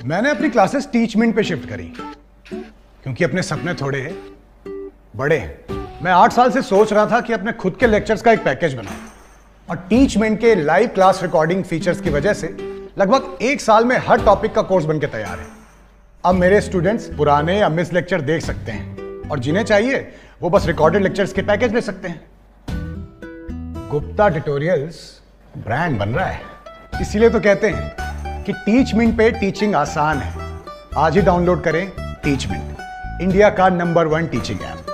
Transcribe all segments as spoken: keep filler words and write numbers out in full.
मैंने अपनी classes Teachmint पे शिफ्ट करी क्योंकि अपने सपने थोड़े बड़े हैं। मैं आठ साल से सोच रहा था कि अपने खुद के लेक्चर्स का एक पैकेज बनाऊं और टीचमेंट के लाइव क्लास रिकॉर्डिंग फीचर्स की वजह से लगभग एक साल में हर टॉपिक का कोर्स बनके तैयार है। अब मेरे स्टूडेंट्स पुराने या मिस लेक्चर देख सकते हैं और जिन्हें चाहिए वो बस रिकॉर्डेड लेक्चर्स के पैकेज ले सकते हैं। गुप्ता ट्यूटोरियल्स ब्रांड बन रहा है, इसीलिए तो कहते हैं कि टीचमेंट पे टीचिंग आसान है। आज ही डाउनलोड करें टीचमेंट, इंडिया का नंबर वन टीचिंग ऐप।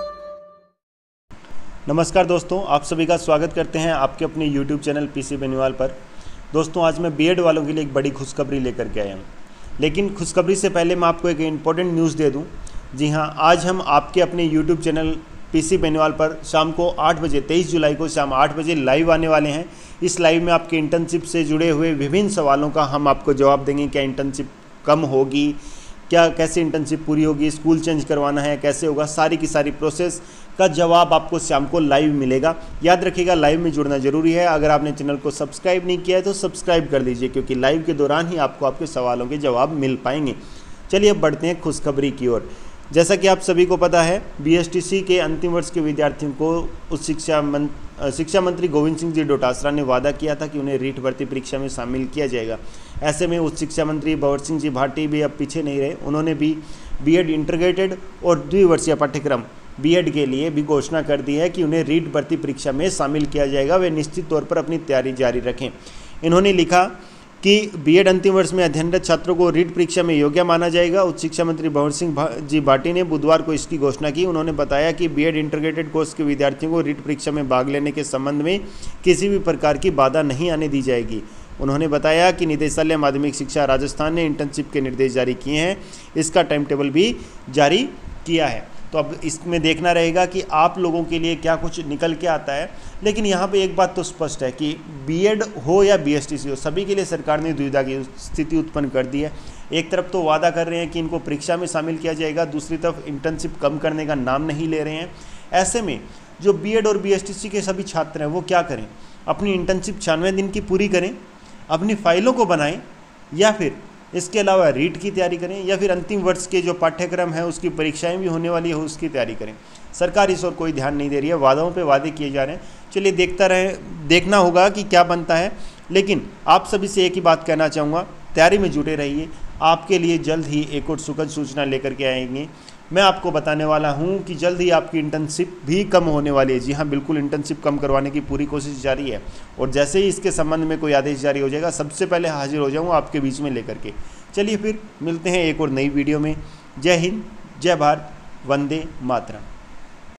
नमस्कार दोस्तों, आप सभी का स्वागत करते हैं आपके अपने यूट्यूब चैनल पीसी बेनीवाल पर। दोस्तों, आज मैं बीएड वालों के लिए एक बड़ी खुशखबरी लेकर के आया हूँ, लेकिन खुशखबरी से पहले मैं आपको एक इम्पोर्टेंट न्यूज़ दे दूँ। जी हाँ, आज हम आपके अपने यूट्यूब चैनल पीसी बेनीवाल पर शाम को आठ बजे तेईस जुलाई को शाम आठ बजे लाइव आने वाले हैं। इस लाइव में आपके इंटर्नशिप से जुड़े हुए विभिन्न सवालों का हम आपको जवाब देंगे। क्या इंटर्नशिप कम होगी, क्या कैसे इंटर्नशिप पूरी होगी, स्कूल चेंज करवाना है कैसे होगा, सारी की सारी प्रोसेस का जवाब आपको शाम को लाइव मिलेगा। याद रखिएगा, लाइव में जुड़ना जरूरी है। अगर आपने चैनल को सब्सक्राइब नहीं किया है तो सब्सक्राइब कर लीजिए, क्योंकि लाइव के दौरान ही आपको आपके सवालों के जवाब मिल पाएंगे। चलिए अब बढ़ते हैं खुशखबरी की ओर। जैसा कि आप सभी को पता है, बीएसटीसी के अंतिम वर्ष के विद्यार्थियों को उच्च शिक्षा मन, शिक्षा मंत्री गोविंद सिंह जी डोटासरा ने वादा किया था कि उन्हें रीट भर्ती परीक्षा में शामिल किया जाएगा। ऐसे में उच्च शिक्षा मंत्री भंवर सिंह जी भाटी भी अब पीछे नहीं रहे। उन्होंने भी बीएड इंटीग्रेटेड और द्विवर्षीय पाठ्यक्रम बीएड के लिए भी घोषणा कर दी है कि उन्हें रीट भर्ती परीक्षा में शामिल किया जाएगा। वे निश्चित तौर पर अपनी तैयारी जारी रखें। इन्होंने लिखा कि बीएड अंतिम वर्ष में अध्ययनरत छात्रों को रीट परीक्षा में योग्य माना जाएगा। उच्च शिक्षा मंत्री भंवर सिंह जी भाटी ने बुधवार को इसकी घोषणा की। उन्होंने बताया कि बीएड इंटीग्रेटेड कोर्स के विद्यार्थियों को रीट परीक्षा में भाग लेने के संबंध में किसी भी प्रकार की बाधा नहीं आने दी जाएगी। उन्होंने बताया कि निदेशालय माध्यमिक शिक्षा राजस्थान ने इंटर्नशिप के निर्देश जारी किए हैं, इसका टाइम टेबल भी जारी किया है। तो अब इसमें देखना रहेगा कि आप लोगों के लिए क्या कुछ निकल के आता है। लेकिन यहाँ पे एक बात तो स्पष्ट है कि बीएड हो या बीएसटीसी हो, सभी के लिए सरकार ने दुविधा की स्थिति उत्पन्न कर दी है। एक तरफ तो वादा कर रहे हैं कि इनको परीक्षा में शामिल किया जाएगा, दूसरी तरफ इंटर्नशिप कम करने का नाम नहीं ले रहे हैं। ऐसे में जो बीएड और बीएसटीसी के सभी छात्र हैं वो क्या करें? अपनी इंटर्नशिप छियानवे दिन की पूरी करें, अपनी फाइलों को बनाएं, या फिर इसके अलावा रीट की तैयारी करें, या फिर अंतिम वर्ष के जो पाठ्यक्रम है उसकी परीक्षाएं भी होने वाली है उसकी तैयारी करें। सरकार इस ओर कोई ध्यान नहीं दे रही है, वादों पे वादे किए जा रहे हैं। चलिए देखता रहे, देखना होगा कि क्या बनता है। लेकिन आप सभी से एक ही बात कहना चाहूँगा, तैयारी में जुटे रहिए। आपके लिए जल्द ही एक और सुखद सूचना लेकर के आएंगे। मैं आपको बताने वाला हूं कि जल्द ही आपकी इंटर्नशिप भी कम होने वाली है। जी हाँ, बिल्कुल, इंटर्नशिप कम करवाने की पूरी कोशिश जारी है। और जैसे ही इसके संबंध में कोई आदेश जारी हो जाएगा, सबसे पहले हाजिर हो जाऊंगा आपके बीच में लेकर के। चलिए फिर मिलते हैं एक और नई वीडियो में। जय हिंद, जय भारत, वंदे मातरम।